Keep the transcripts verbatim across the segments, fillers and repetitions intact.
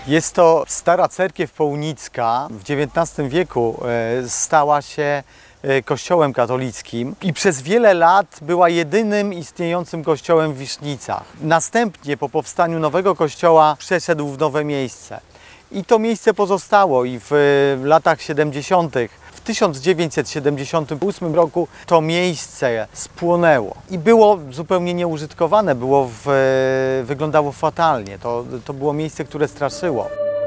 Jest to stara cerkiew połunicka. W dziewiętnastym wieku stała się kościołem katolickim i przez wiele lat była jedynym istniejącym kościołem w Wisznicach. Następnie po powstaniu nowego kościoła przeszedł w nowe miejsce. I to miejsce pozostało i w latach siedemdziesiątych. W tysiąc dziewięćset siedemdziesiątym ósmym roku to miejsce spłonęło i było zupełnie nieużytkowane, było w, wyglądało fatalnie. To, to było miejsce, które straszyło.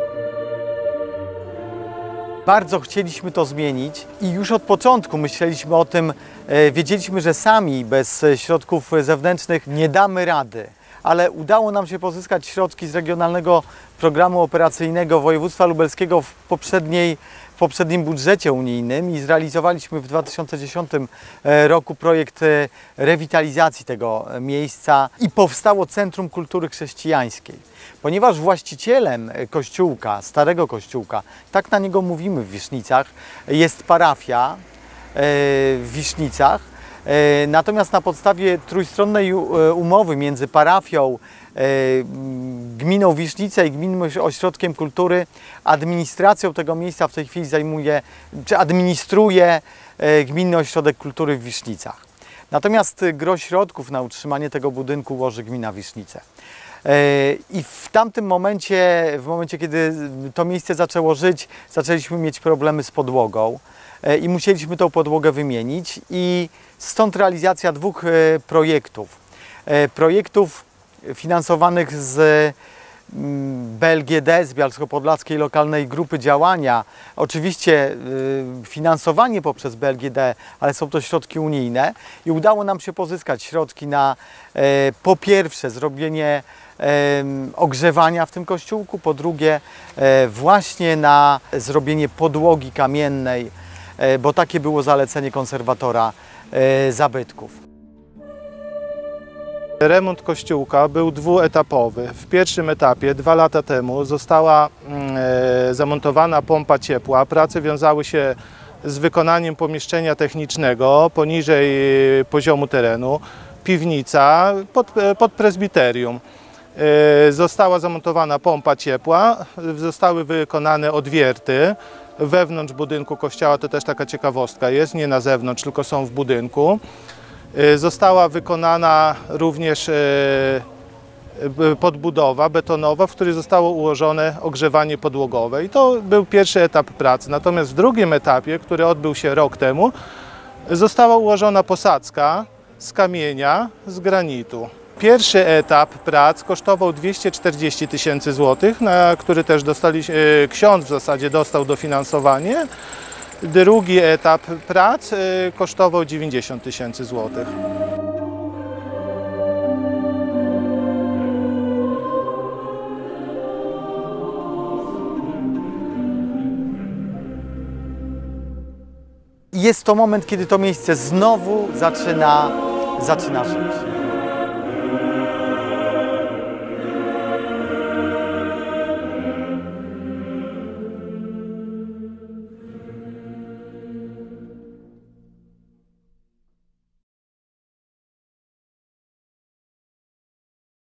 Bardzo chcieliśmy to zmienić i już od początku myśleliśmy o tym, wiedzieliśmy, że sami bez środków zewnętrznych nie damy rady. Ale udało nam się pozyskać środki z Regionalnego Programu Operacyjnego Województwa Lubelskiego w, poprzedniej, w poprzednim budżecie unijnym i zrealizowaliśmy w dwa tysiące dziesiątym roku projekt rewitalizacji tego miejsca i powstało Centrum Kultury Chrześcijańskiej. Ponieważ właścicielem kościółka, starego kościółka, tak na niego mówimy w Wisznicach, jest parafia w Wisznicach. Natomiast na podstawie trójstronnej umowy między parafią, gminą Wisznice i Gminnym Ośrodkiem Kultury administracją tego miejsca w tej chwili zajmuje, czy administruje Gminny Ośrodek Kultury w Wisznicach. Natomiast gros środków na utrzymanie tego budynku łoży gmina Wisznice. I w tamtym momencie, w momencie kiedy to miejsce zaczęło żyć, zaczęliśmy mieć problemy z podłogą i musieliśmy tą podłogę wymienić i stąd realizacja dwóch projektów. Projektów finansowanych z B L G D, z Bialsko-Podlaskiej Lokalnej Grupy Działania. Oczywiście finansowanie poprzez B L G D, ale są to środki unijne i udało nam się pozyskać środki na po pierwsze zrobienie ogrzewania w tym kościółku, po drugie właśnie na zrobienie podłogi kamiennej, bo takie było zalecenie konserwatora zabytków. Remont kościółka był dwuetapowy. W pierwszym etapie, dwa lata temu, została e, zamontowana pompa ciepła. Prace wiązały się z wykonaniem pomieszczenia technicznego poniżej poziomu terenu, piwnica pod, pod prezbiterium. E, została zamontowana pompa ciepła, zostały wykonane odwierty. Wewnątrz budynku kościoła, to też taka ciekawostka jest, nie na zewnątrz, tylko są w budynku. Została wykonana również podbudowa betonowa, w której zostało ułożone ogrzewanie podłogowe. I to był pierwszy etap pracy. Natomiast w drugim etapie, który odbył się rok temu, została ułożona posadzka z kamienia, z granitu. Pierwszy etap prac kosztował dwieście czterdzieści tysięcy złotych, na który też dostali, ksiądz w zasadzie dostał dofinansowanie. Drugi etap prac kosztował dziewięćdziesiąt tysięcy złotych. Jest to moment, kiedy to miejsce znowu zaczyna, zaczyna żyć.